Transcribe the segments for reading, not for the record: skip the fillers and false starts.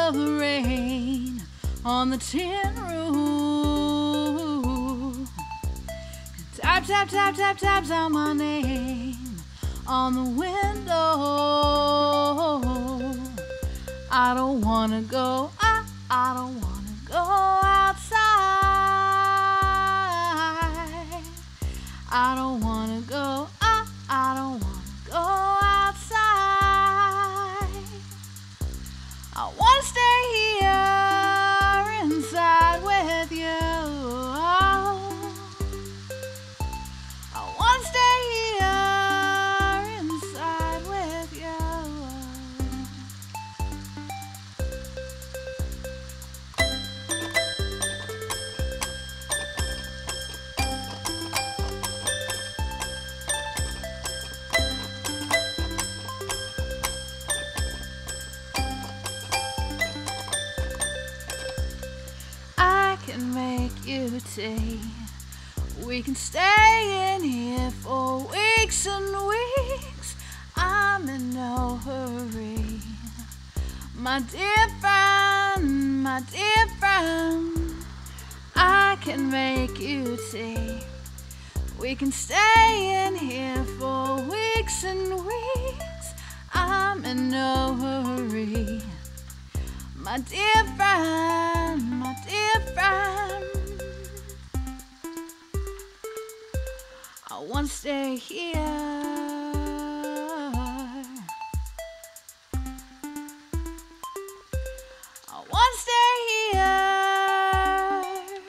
of the rain on the tin roof. Tap, tap, tap, tap, taps out my name on the window. I don't wanna go, I don't wanna go outside. I don't wanna go, I don't wanna go outside. I wanna stay here inside with you. I wanna stay here inside with you. I can make you tea. We can stay in here for weeks and weeks. I'm in no hurry. My dear friend, my dear friend, I can make you tea. We can stay in here for weeks and weeks. I'm in no hurry. My dear friend, my dear friend, I wanna stay here. I wanna stay here.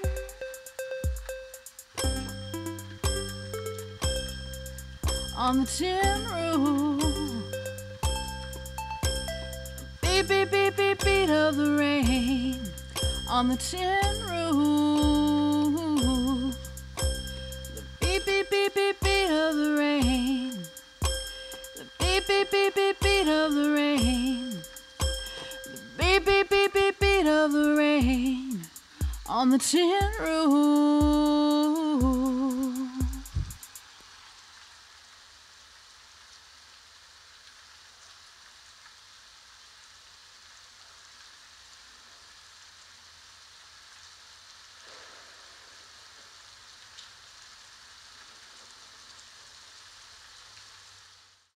On the tin roof. Beat, beat, beat, beat, beat of the rain on the tin roof. The beat, beat, beat, beat, beat of the rain. The beat, beat, beat, beat, beat of the rain. The beat, beat, beat, beat, beat of the rain on the tin roof.